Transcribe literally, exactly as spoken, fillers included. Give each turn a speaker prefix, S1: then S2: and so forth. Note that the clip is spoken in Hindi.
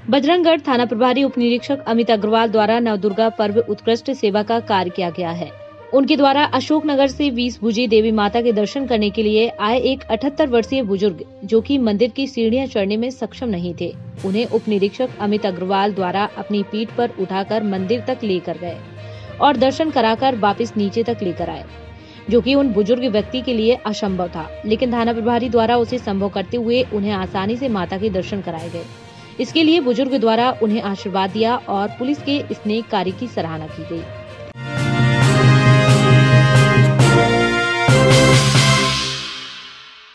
S1: बजरंगगढ़ थाना प्रभारी उप निरीक्षक अमित अग्रवाल द्वारा नवदुर्गा पर्व उत्कृष्ट सेवा का कार्य किया गया है। उनके द्वारा अशोकनगर से बीस भुजी देवी माता के दर्शन करने के लिए आए एक अठहत्तर वर्षीय बुजुर्ग जो कि मंदिर की सीढ़ियां चढ़ने में सक्षम नहीं थे, उन्हें उप निरीक्षक अमित अग्रवाल द्वारा अपनी पीठ पर उठाकर मंदिर तक लेकर गए और दर्शन कराकर वापस नीचे तक लेकर आए, जो कि उन बुजुर्ग व्यक्ति के लिए असंभव था, लेकिन थाना प्रभारी द्वारा उसे संभव करते हुए उन्हें आसानी से माता के दर्शन कराए गए। इसके लिए बुजुर्ग द्वारा उन्हें आशीर्वाद दिया और पुलिस के इस नेक कार्य की सराहना की गई।